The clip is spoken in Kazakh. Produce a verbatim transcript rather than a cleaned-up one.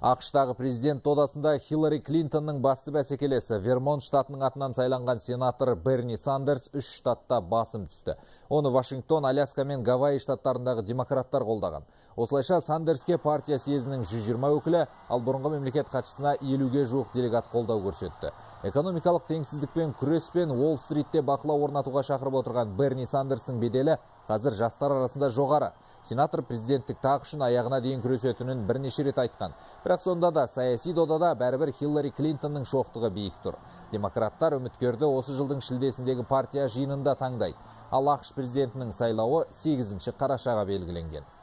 ақш-тағы президент додасында Хиллари Клинтонның басты бәсекелесі Вермонт штатының атынан сайланған сенатор Берни Сандерс үш штатта басым түсті. Оны Вашингтон, Аляска мен Гавайи штаттарындағы демократтар қолдаған. Осылайша Сандерске партия съезінің жүз жиырма өкілі, ал бұрынғы мемлекет хатшысына елуге жуық делегат қолдау көрсетті. Экономикалық теңсіздікпен күреспен Уолл-стритте бақылау орнатуға шақырып отырған Берни Сандерстің беделі қазір жастар арасында жоғары. Сенатор президенттік тақ үшін аяғына дейін күресетінін бірнеше рет айтқан. Бірақ сонда да саяси додада бәрібір Хиллари Клинтонның шоқтығы биік тұр. Демократтар үміткерді осы жылдың шілдесіндегі партия жиынында таңдайды. Ал ақш президентінің сайлауы сегізінші қарашаға белгіленген.